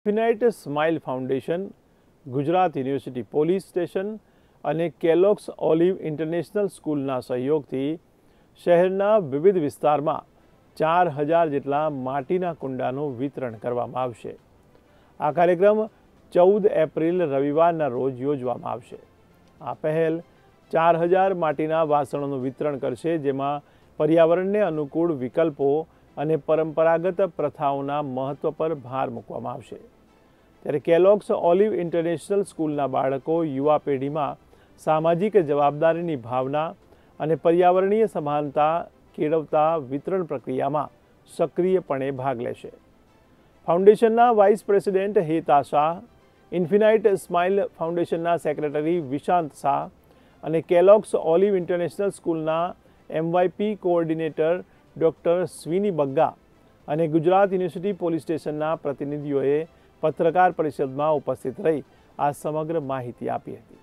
Infinite smile foundation, Gujarat university police station અને Kellogg's olive international સ્કૂલના સહયોગથી શહેરના વિવિધ વિસ્તારમાં 4000 જેટલા માટીના કુંડાનું વિતરણ કરવામાં આવશે। આ કાર્યક્રમ 14 એપ્રિલ રવિવારના રોજ યોજવામાં આવશે। આ પહેલ 4000 માટીના વાસણોનું વિતરણ કરશે, જેમાં પર્યાવરણને અનુકૂળ વિકલ્પો અને પરંપરાગત પ્રથાઓના મહત્વ પર ભાર મૂકવામાં આવશે। ત્યારે કેલોગ્સ ઓલિવ ઇન્ટરનેશનલ સ્કૂલના બાળકો યુવા પેઢીમાં સામાજિક જવાબદારીની ભાવના અને પર્યાવરણીય સમાનતા કેળવતા વિતરણ પ્રક્રિયામાં સક્રિયપણે ભાગ લેશે। ફાઉન્ડેશનના vice president Heta Shah, infinite smile ફાઉન્ડેશનના સેક્રેટરી વિશાંત શાહ અને કેલોગ્સ ઓલિવ ઇન્ટરનેશનલ સ્કૂલના MYP coordinator doctor Sweeny Bagga અને ગુજરાત યુનિવર્સિટી પોલીસ સ્ટેશનના પ્રતિનિધિઓએ પત્રકાર પરિષદમાં ઉપસ્થિત રહી આ સમગ્ર માહિતી આપી હતી।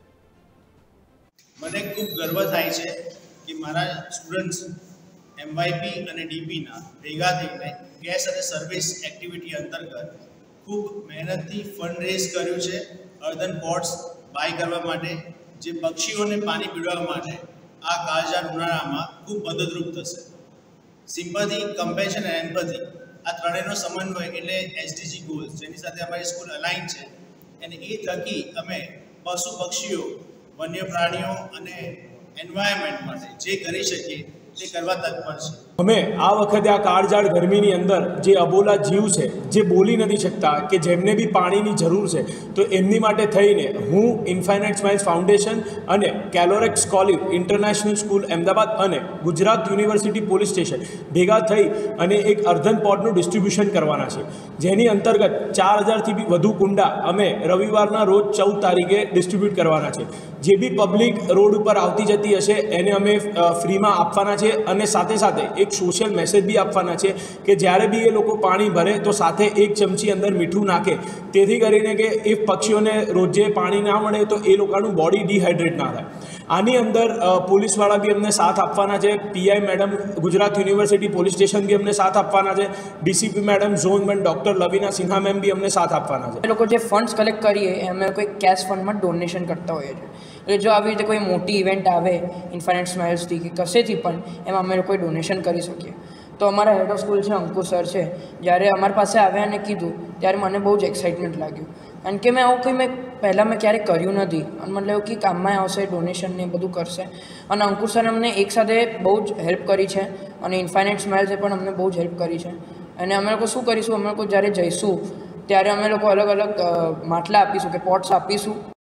મને ખૂબ ગર્વ થાય છે કે મારા સ્ટુડન્ટ્સ MYP અને DPના ભેગા થઈને ગેસ અને સર્વિસ એક્ટિવિટી અંતર્ગત ખૂબ મહેનતથી ફંડ રેઝ કર્યું છે અર્ધન પોટ્સ બાય કરવા માટે, જે પક્ષીઓને પાણી પીવડાવવા માટે આ કાળઝાળ ઉનાળામાં ખૂબ મદદરૂપ થશે। સિમ્પથી, કમ્પેશન અને એમ્પથી આ ત્રણેયનો સમન્વય એટલે SDG ગોલ્સ, જેની સાથે અમારી સ્કૂલ અલાઇન છે, અને એ થકી અમે પશુ પક્ષીઓ, વન્ય પ્રાણીઓ અને એન્વાયરમેન્ટ માટે જે કરી શકીએ તે કરવા તત્પર છે। અમે આ વખતે આ કાળઝાળ ગરમીની અંદર જે અબોલા જીવ છે, જે બોલી નથી શકતા, કે જેમને બી પાણીની જરૂર છે, તો એમની માટે થઈને હું ઇન્ફાઇનાઇટ સ્માઇલ્સ ફાઉન્ડેશન અને Kellogg's olive international school Ahmedabad અને ગુજરાત યુનિવર્સિટી પોલીસ સ્ટેશન ભેગા થઈ અને એક અર્ધન પોટનું ડિસ્ટ્રીબ્યુશન કરવાના છે, જેની અંતર્ગત 4000થી બી વધુ કુંડા અમે રવિવારના રોજ 14 તારીખે ડિસ્ટ્રીબ્યુટ કરવાના છે। જે બી પબ્લિક રોડ ઉપર આવતી જતી હશે એને અમે ફ્રીમાં આપવાના છે, અને સાથે સાથે એક સોશિયલ મેસેજ બી આપવાના છે કે જ્યારે બી એ લોકો પાણી ભરે તો સાથે 1 ચમચી અંદર મીઠું નાખે, તેથી કરીને કે એ પક્ષીઓને રોજે પાણી ના મળે તો એ લોકોનું બોડી ડિહાઇડ્રેટ ના થાય। આની અંદર પોલીસવાળા બી અમને સાથ આપવાના છે, PI madam Gujarat university police station બી અમને સાથ આપવાના છે, DCP madam zone 1 doctor Lavina Sinha ma'am બી અમને સાથ આપવાના છે। એ લોકો જે ફંડ્સ કલેક્ટ કરીએ એ અમે કોઈ કેશ ફંડમાં ડોનેશન કરતા હોઈએ છીએ। એટલે જો આવી રીતે કોઈ મોટી ઇવેન્ટ આવે ઇન્ફાઇનાઇટ સ્માઇલ્સથી કે કશેથી પણ, એમાં અમે કોઈ ડોનેશન કરી શકીએ। તો અમારા હેડ ઓફ સ્કૂલ છે અંકુર સર છે, જ્યારે અમારી પાસે આવ્યા અને કીધું ત્યારે મને બહુ જ એક્સાઇટમેન્ટ લાગ્યું, કારણ કે મેં આવું કંઈ પહેલાં મેં ક્યારેય કર્યું નથી, અને મને એવું કે કામમાં આવશે, ડોનેશન ને બધું કરશે। અને અંકુર સર અમને એકસાથે બહુ જ હેલ્પ કરી છે, અને ઇન્ફાઇનાઇટ સ્માઇલ્સે પણ અમને બહુ જ હેલ્પ કરી છે। અને અમે લોકો શું કરીશું, અમે લોકો જ્યારે જઈશું ત્યારે અમે લોકો અલગ અલગ માટલા આપીશું કે પોટ્સ આપીશું।